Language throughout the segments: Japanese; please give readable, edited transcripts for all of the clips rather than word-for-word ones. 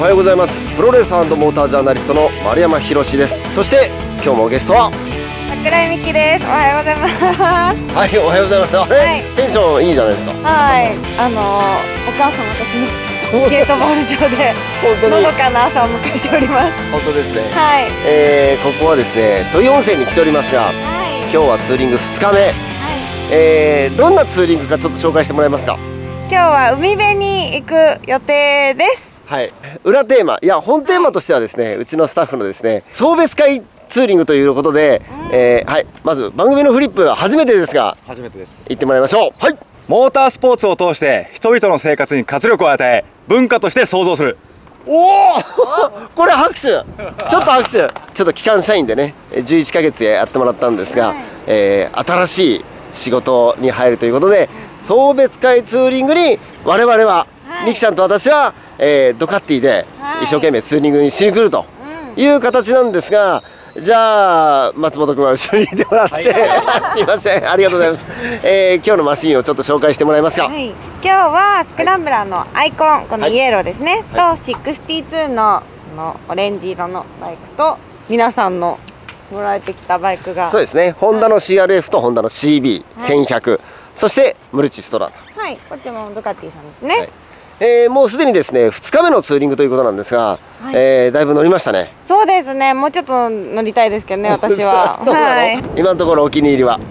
はようございます。プロレスモータージャーナリストの丸山宏です。そして今日もゲストは桜井美希です。おはようございます。 はい、おはようございます。あれ、はい、テンションいいじゃないですか。 はい、お母様たちのゲートボール場でのどかな朝を迎えております。 本当ですね。 はい。 ここはですね、土井温泉に来ておりますが、はい、今日はツーリング2日目。はい、どんなツーリングかちょっと紹介してもらえますか。 今日は海辺に行く予定です。 はい。裏テーマ、いや本テーマとしてはですね、うちのスタッフのですね、送別会ツーリングということで、はい、まず番組のフリップは初めてですが、 初めてです。 行ってもらいましょう。はい。 モータースポーツを通して人々の生活に活力を与え、文化として創造する。 おおこれ拍手、ちょっと拍手。ちょっと機関社員でね、11ヶ月やってもらったんですが、新しい仕事に入るということで、送別会ツーリングに我々は、ミキちゃんと私は、ドカッティで一生懸命ツーリングにしに来るという形なんですが、じゃあ松本君は後ろにいてもらって、はい、すいません、ありがとうございます。今日のマシンをちょっと紹介してもらえますか。はい、 今日はスクランブラーのアイコン、このイエローですね、と62のオレンジ色のバイクと、皆さんのもらえてきたバイクが、 そうですね、ホンダの CRF とホンダの CB1100、そしてムルチストラダ、 はい、こっちもドカティさんですね。はい、 もうすでにですね2日目のツーリングということなんですが、はい、だいぶ乗りましたね。 そうですね、もうちょっと乗りたいですけどね、私は。 はい、今のところお気に入りは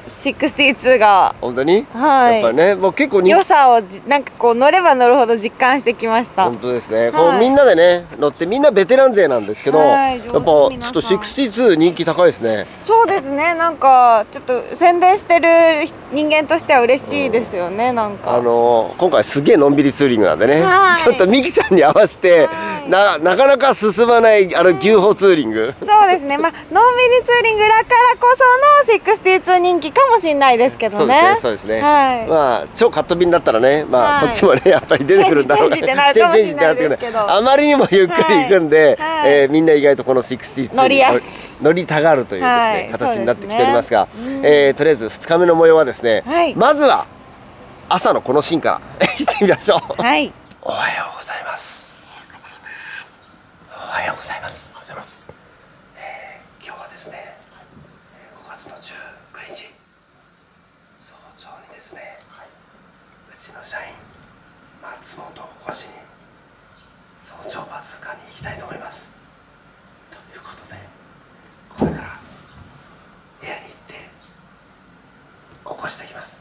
62が本当に、 はい、 やっぱりね、もう結構良さをなんかこう乗れば乗るほど実感してきました。 本当ですね、こうみんなでね乗って、みんなベテラン勢なんですけど、やっぱちょっと62人気高いですね。そうですね、なんかちょっと宣伝してる人間としては嬉しいですよね。なんか今回すげえのんびりツーリングなんでね、ちょっとミキちゃんに合わせてなかなか進まない牛歩ツーリング。 そうですね、まあのんびりツーリングだからこその62人気かもしれないですけどね。 そうですね。まあ超カット便だったらね、まあこっちもねやっぱり出てくるんだろうけど、あまりにもゆっくり行くんで、みんな意外とこの62乗りたがるというですね形になってきておりますが、とりあえず2日目の模様はですね、まずは朝のこのシーンから行ってみましょう。はい。おはようございます。おはようございます。おはようございます。今日はですね、5月の19日早朝にですね、うちの社員松本を起こしに早朝バズーカに行きたいと思います。ということで、これから部屋に行って起こしてきます。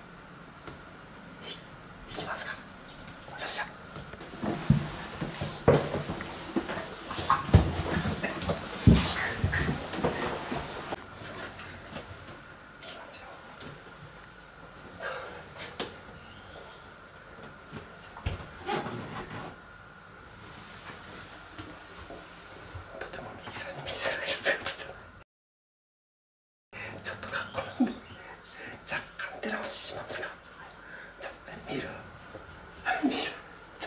行きますか。よっしゃ。とても右さんに見せられる姿じゃない。ちょっと格好なんで若干照らししますが、ちょっと見るちょっと待って。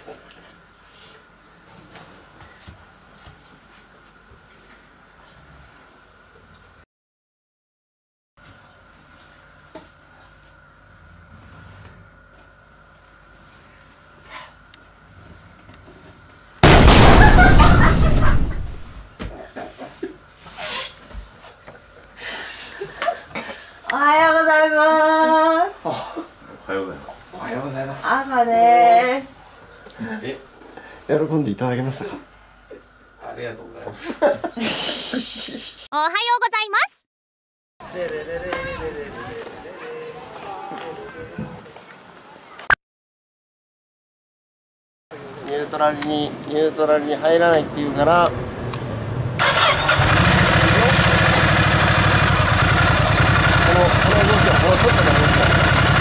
おはようございます。 おはようございます。おはようございます。 朝です。 喜んでいただけましたか。 ありがとうございます。 おはようございます。 ニュートラルに入らないっていうから。この動きはこのちょっとの動きだ。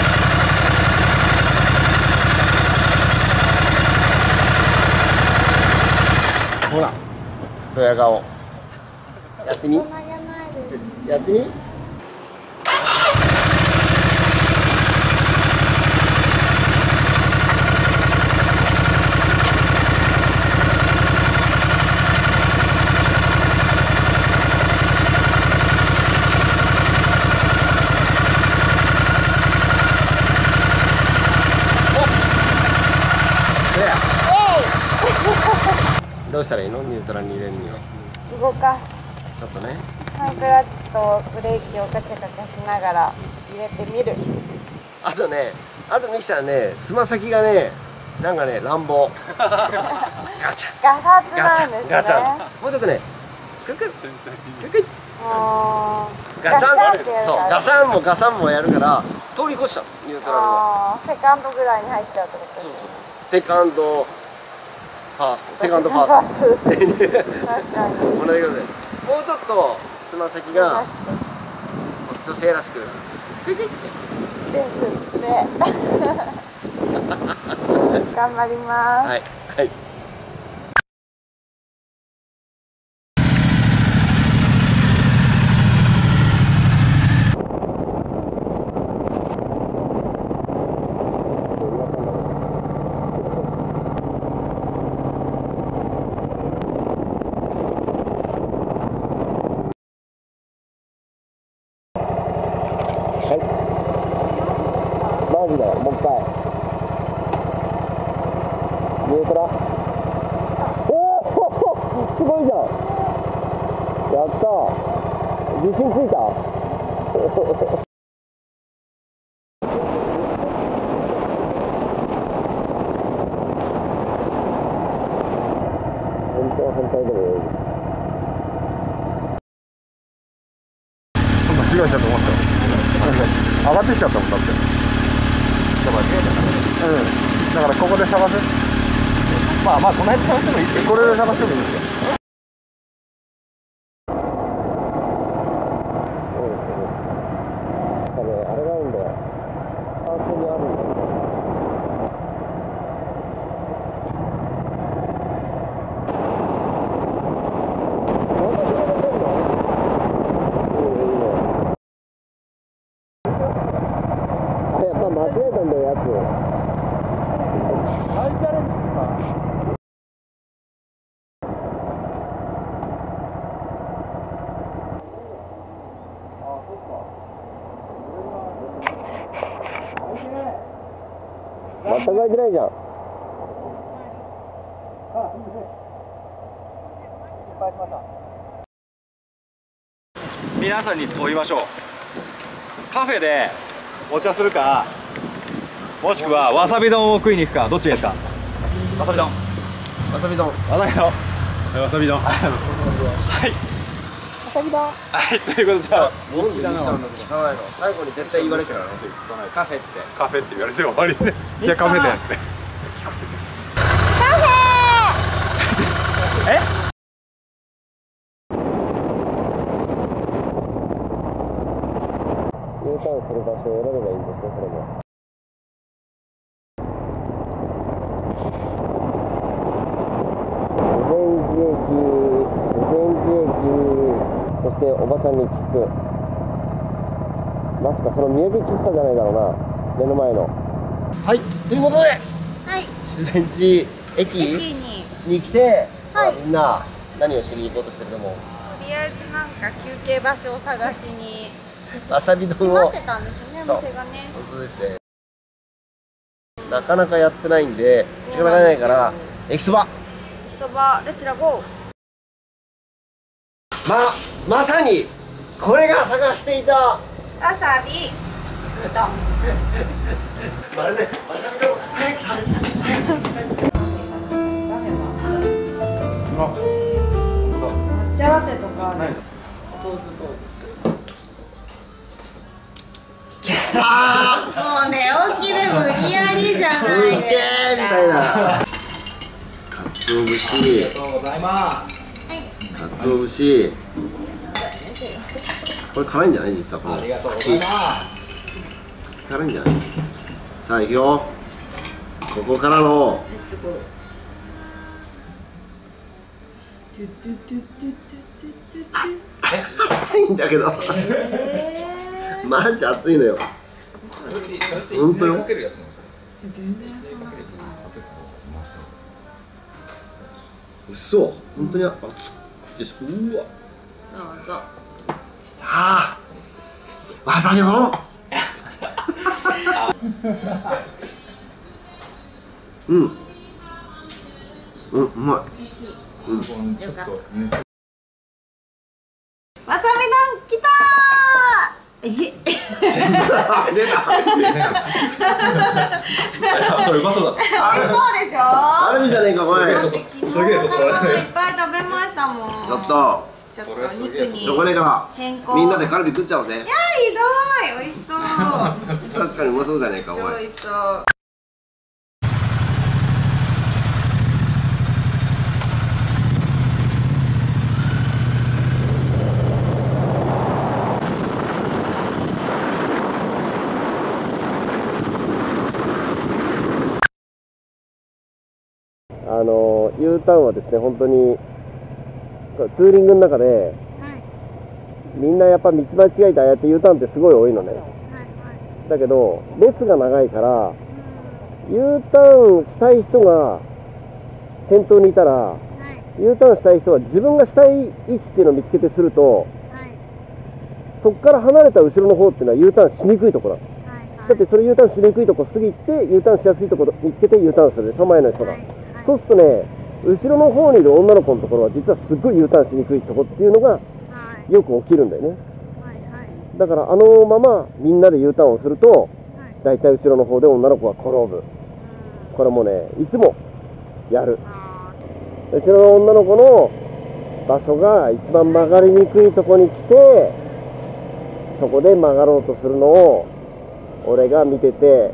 ほら、ドヤ顔。やってみ。やってみ。 どうしたらいいの？ニュートラルに入れるには。 動かす。 ちょっとね。 ハンクラッチとブレーキをガチャガチャしながら入れてみる。 あとね、ミキさんね、つま先がね、なんかね、乱暴。ガチャ。 ガサツなんですね。 ガチャ。もうちょっとね、ククッ、ククッ。ガチャン。そう、ガシャンもガシャンもやるから、通り越したの、ニュートラルは。 セカンドぐらいに入っちゃうってことですね。 セカンド、ファースト、セカンドファースト。 確かに。 同じことで、もうちょっとつま先が女性らしく、ククッて。 ですって。頑張ります。 はい、はい。マジだよ、もう一回。ニュートラ。おお、すごいじゃん。やったー。自信ついた。本当は反対でもいい。 間違えちゃうと思った。上がってきちゃったもんだって。だからここで探す。まあこの辺で探してもいいって。これで探してもいいんですよ。 あれがあるんだよ。パーツにあるんだよ。間違えたんだよ、やつ。全く開いてないじゃん。 皆さんに問いましょう。カフェでお茶するか、もしくはわさび丼を食いに行くか、どっちがいいですか？わさび丼。 わさび丼。 わさび丼。わさび丼。はい。 わさび丼。 はい、ということでじゃあ。 聞かないの。最後に絶対言われるからね。カフェって。 カフェって言われて終わりね。じゃあカフェでやって。 カフェ。 え U ターンする場所を選べばいいんですよ、それも。そしておばちゃんに聞く。まさかその三宅喫茶じゃないだろうな、目の前の。はい、ということで、 はい、 修善寺駅に来て、 はい、 みんな何をしに行こうとしてると思う？ とりあえずなんか休憩場所を探しに。 わさび丼を。 閉まってたんですよね、店がね。 本当ですね。なかなかやってないんで仕方がないから、駅そば。 駅そば、レッツラゴー。 まさにこれが探していたわさび豚。 まるでわさび丼早く食べたい。 抹茶ラテとかある。 どうぞどうぞ。 もう寝起きで無理やりじゃないですか。 すげーみたいな。かつお節。 ありがとうございます。 かつお節。これ辛いんじゃない？実はこのありがとうございます。 辛いんじゃない？さあ行くよ。ここからの熱いんだけどマジ熱いのよ。本当よ。 全然そんなことないです。 嘘、本当に熱くて、うわ。 どうぞ。 ああ、わさび丼。うん、うまい。 美味しい。 よかった。わさび丼きたー。 それうまそうだ。 あれそうでしょ。 あれみじゃねえかお前。 昨日魚いっぱい食べましたもん。 ちょっと肉にしょうがねえから変更。 みんなでカルビ食っちゃおうね。 いやひどい、美味しそう。 確かにうまそうじゃねえかお前。 超美味しそう。 U ターンはですね、本当にツーリングの中で、みんなやっぱ道間違えてああやって U ターンってすごい多いのね。だけど列が長いから U ターンしたい人が先頭にいたら、U ターンしたい人は自分がしたい位置っていうのを見つけてすると、そこから離れた後ろの方っていうのは U ターンしにくいところだ。だってそれ U ターンしにくいとこ過ぎて U ターンしやすいところ見つけて U ターンするでしょ、前の人が。そうするとね、後ろの方にいる女の子のところは実はすっごい U ターンしにくいところっていうのがよく起きるんだよね。だからあのままみんなで U ターンをすると、だいたい後ろの方で女の子が転ぶ。これもね、いつもやる。後ろの女の子の場所が一番曲がりにくいところに来て、そこで曲がろうとするのを俺が見てて、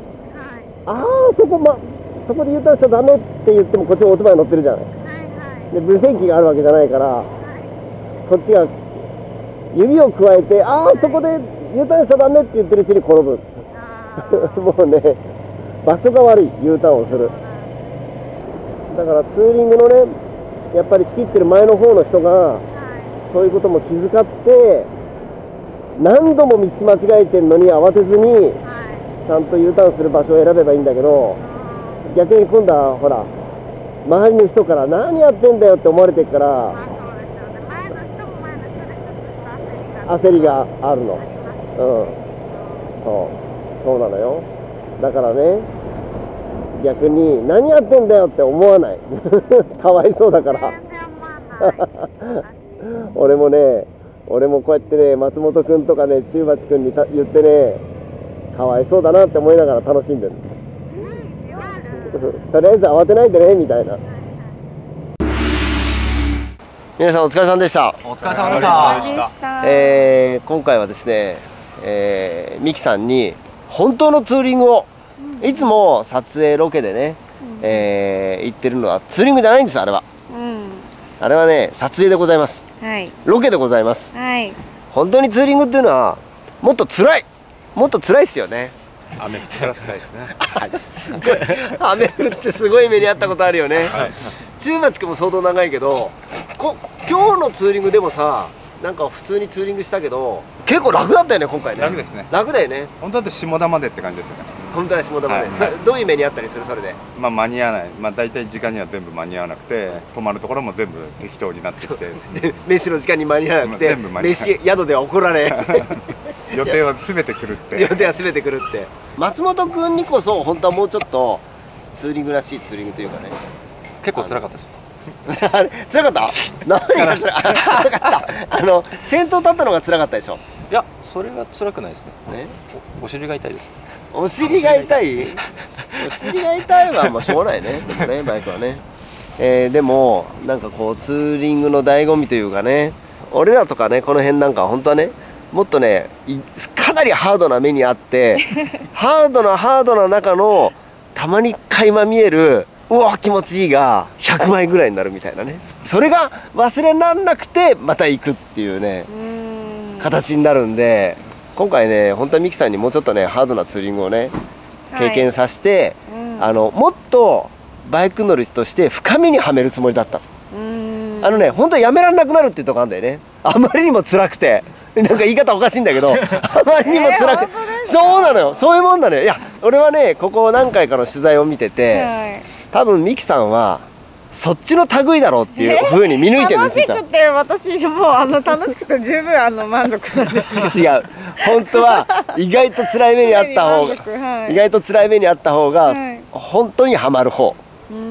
そこで U ターンしちゃダメって言ってもこっちもオートバイ乗ってるじゃない。で無線機があるわけじゃないから、こっちが指をくわえてそこで U ターンしちゃダメって言ってるうちに転ぶ。もうね、場所が悪い U ターンをする。だからツーリングのね、やっぱり仕切ってる前の方の人がそういうことも気遣って何度も道間違えてるのに慌てずにちゃんと U ターンする場所を選べばいいんだけど、逆に今度はほら周りの人から何やってんだよって思われてるから焦りがあるの。そうなのよ。だからね、逆に何やってんだよって思わない。かわいそうだから。俺もこうやってね、松本くんとかね、中鉢くんに言ってね、かわいそうだなって思いながら楽しんでる。とりあえず慌てないでねみたいな。皆さんお疲れ様でした。 お疲れ様でした。 今回はですね、ミキさんに本当のツーリングを、いつも撮影ロケでね、行ってるのはツーリングじゃないんですよ、あれは。あれはね、撮影でございます。ロケでございます。本当にツーリングっていうのはもっと辛いですよね。 雨降ったら辛いですね。 すごい雨降ってすごい目にあったことあるよね。中町くんも相当長いけど、今日のツーリングでもさ、なんか普通にツーリングしたけど結構楽だったよね、今回ね。 楽ですね。 楽だよね。 本当だと下田までって感じですよね。 本当は下田まで。どういう目にあったりする？それで間に合わない。大体時間には全部間に合わなくて、泊まるところも全部適当になってきて、 飯の時間に間に合わなくて、飯宿では怒られ予定は全て狂って予定は全て狂って、松本くんにこそ本当はもうちょっとツーリングらしいツーリングというかね。 結構辛かったです。 辛かった？何が辛かった？先頭立ったのが辛かったでしょ。 いや、それが辛くないですね。お尻が痛いです。 お尻が痛い？お尻が痛いはもうしょうがないね。でもね、バイクはね。でもなんかこうツーリングの醍醐味というかね、俺らとかね、この辺なんか本当はね、もっとね、かなりハードな目にあってハードな中のたまに垣間見えるうわ気持ちいいが100倍ぐらいになるみたいなね、それが忘れらんなくてまた行くっていうね形になるんで、今回ね本当はミキさんにもうちょっとねハードなツーリングをね経験させて、もっとバイク乗りとして深みにはめるつもりだった。本当はやめられなくなるっていうとこあるんだよね。あまりにも辛くて、なんか言い方おかしいんだけどあまりにも辛くて、そうなのよ、そういうもんなのよ。いや俺はねここ何回かの取材を見てて、多分ミキさんはそっちの類だろうっていう風に見抜いてるんですよ。 楽しくて、私も楽しくて十分満足なんです違う、本当は意外と辛い目にあった方が、意外と辛い目にあった方が本当にはまる方。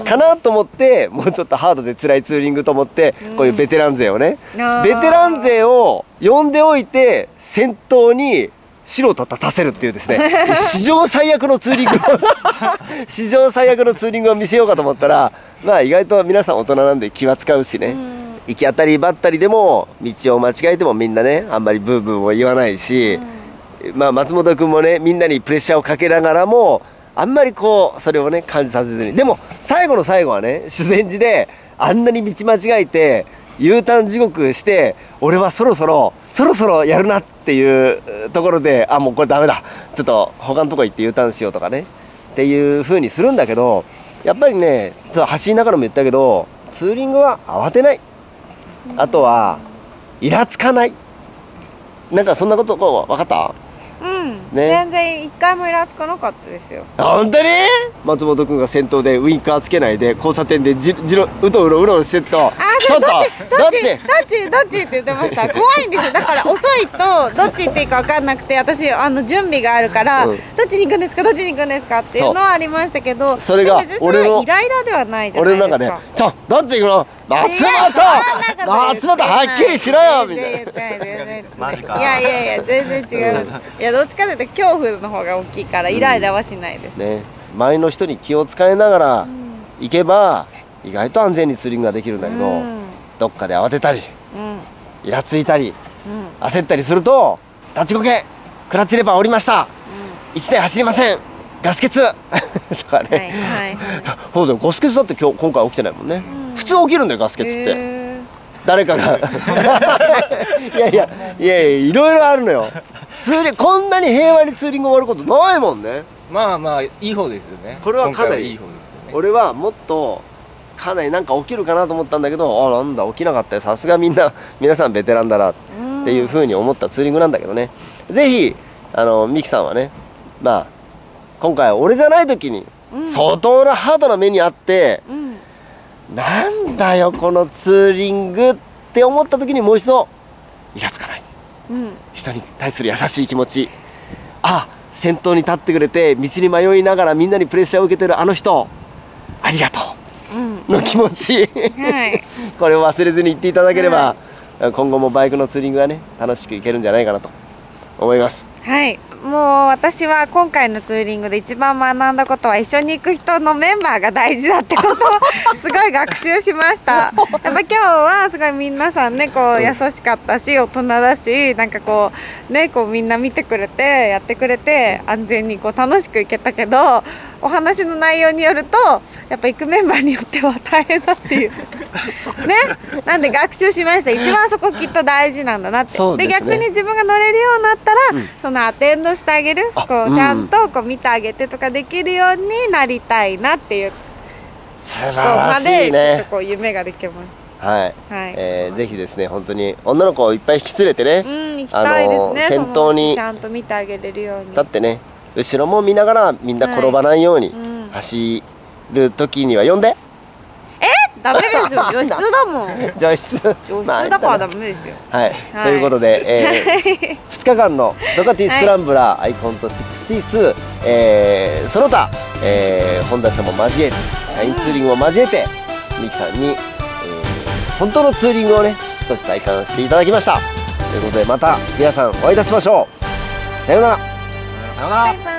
かなと思って、もうちょっとハードで辛いツーリングと思って、こういうベテラン勢をね、ベテラン勢を呼んでおいて先頭に素人立たせるっていうですね史上最悪のツーリングを史上最悪のツーリングを見せようかと思ったら、まあ意外と皆さん大人なんで気は使うしね、行き当たりばったりでも道を間違えてもみんなねあんまりブーブーも言わないし、まあ松本君もねみんなにプレッシャーをかけながらもあんまりこうそれをね感じさせずに、でも最後の最後はね修善寺であんなに道間違えて U ターン地獄して、俺はそろそろやるなっていうところで、あもうこれダメだ、ちょっと他のとこ行って U ターンしようとかねっていう風にするんだけど、やっぱりねちょっと走りながらも言ったけど、ツーリングは慌てない、あとはイラつかない、なんかそんなことこう分かった？ね、 全然一回もイラつかなかったですよ。 本当に？松本君が先頭でウインカーつけないで交差点でうとうろしてると、ちょっとどっちって言ってました。怖いんですよ。だから遅いとどっち行っていいか分かんなくて、私準備があるから、どっちに行くんですかっていうのはありましたけど、 それが俺のイライラではないじゃないですか。 俺の中でどっち行くの？松本はっきりしろよみたいな。 マジか。 いや全然違います。いやどっちかというと恐怖の方が大きいからイライラはしないです。 ね、周りの人に気を使いながら行けば意外と安全にツーリングができるんだけど、どっかで慌てたりイラついたり焦ったりすると、立ちこけクラッチレバー降りました、1台走りません、ガス欠とかね。そうだよ、ガス欠だって今回起きてないもんね。普通起きるんだよガス欠って。誰かがいやいろいろあるのよ。こんなに平和にツーリング終わることないもんね。 まあいい方ですよね。 これはかなりいい方ですよね。 俺はもっとかなりなんか起きるかなと思ったんだけど、なんだ起きなかったよ、さすが皆さんベテランだなっていうふうに思ったツーリングなんだけどね。ぜひミキさんはね、まあ今回俺じゃない時に相当なハードな目にあって、なんだよこのツーリングって思った時にもう一度イラつかない、人に対する優しい気持ち、先頭に立ってくれて道に迷いながらみんなにプレッシャーを受けてるあの人ありがとうの気持ち、これを忘れずに言っていただければ、今後もバイクのツーリングがね楽しくいけるんじゃないかなと思います。 はい、もう私は今回のツーリングで一番学んだことは、一緒に行く人のメンバーが大事だってことをすごい学習しました。やっぱ今日はすごい皆さんねこう優しかったし大人だし、なんかこうねこうみんな見てくれてやってくれて安全にこう楽しく行けたけど、お話の内容によるとやっぱ行くメンバーによっては大変だっていうね、なんで学習しました。一番そこきっと大事なんだなって。で逆に自分が乗れるようになったら、そのアテンドしてあげる、こうちゃんとこう見てあげてとかできるようになりたいなっていう、 素晴らしいね。 ちょっとこう夢ができました。 はい、ぜひですね本当に女の子をいっぱい引き連れてね、 行きたいですね。 先頭にちゃんと見てあげれるように。 だってね、後ろも見ながらみんな転ばないように走る時には呼んで。 ダメですよ、除湿だもん。 除湿だからダメですよ。 はい、ということで、2日間のドカティスクランブラーアイコンと62、その他、ホンダ車も交えてシャインツーリングを交えてミキさんに、本当のツーリングをね少し体感していただきました。ということでまた皆さんお会いいたしましょう。さようなら。 さようなら。